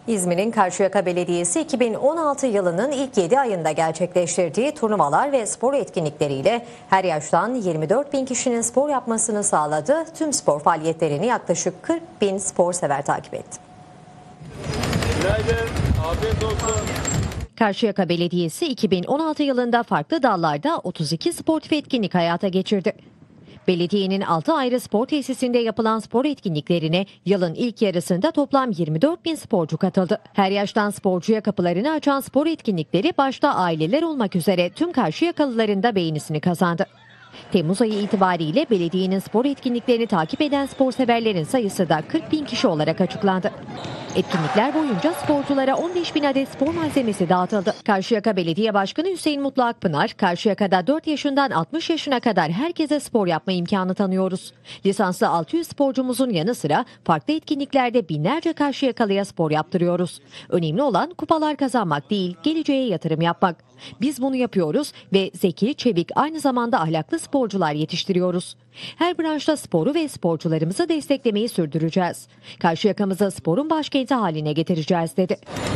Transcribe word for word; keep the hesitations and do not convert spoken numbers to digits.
İzmir'in Karşıyaka Belediyesi iki bin on altı yılının ilk yedi ayında gerçekleştirdiği turnuvalar ve spor etkinlikleriyle her yaştan yirmi dört bin kişinin spor yapmasını sağladı. Tüm spor faaliyetlerini yaklaşık kırk bin spor sever takip etti. Günaydın, afiyet olsun. Karşıyaka Belediyesi iki bin on altı yılında farklı dallarda otuz iki sportif etkinlik hayata geçirdi. Belediyenin altı ayrı spor tesisinde yapılan spor etkinliklerine yılın ilk yarısında toplam yirmi dört bin sporcu katıldı. Her yaştan sporcuya kapılarını açan spor etkinlikleri başta aileler olmak üzere tüm Karşıyakalıların da beğenisini kazandı. Temmuz ayı itibariyle belediyenin spor etkinliklerini takip eden sporseverlerin sayısı da kırk bin kişi olarak açıklandı. Etkinlikler boyunca sporculara on beş bin adet spor malzemesi dağıtıldı. Karşıyaka Belediye Başkanı Hüseyin Mutlu Akpınar, Karşıyaka'da dört yaşından altmış yaşına kadar herkese spor yapma imkanı tanıyoruz. Lisanslı altı yüz sporcumuzun yanı sıra farklı etkinliklerde binlerce Karşıyakalı'ya spor yaptırıyoruz. Önemli olan kupalar kazanmak değil, geleceğe yatırım yapmak. Biz bunu yapıyoruz ve zeki, çevik, aynı zamanda ahlaklı sporcular yetiştiriyoruz. Her branşta sporu ve sporcularımızı desteklemeyi sürdüreceğiz. Karşıyaka'mızı sporun başkenti haline getireceğiz dedi.